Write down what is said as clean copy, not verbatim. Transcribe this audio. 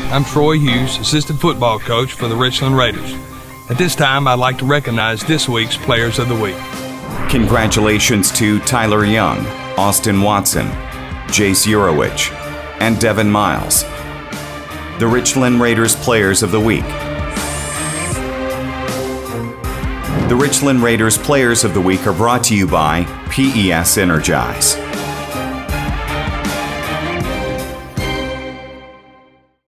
I'm Troy Hughes, assistant football coach for the Richland Raiders. At this time, I'd like to recognize this week's Players of the Week. Congratulations to Tyler Young, Austin Watson, Jace Urowich, and Devin Miles, the Richland Raiders Players of the Week. The Richland Raiders Players of the Week are brought to you by PES Energize.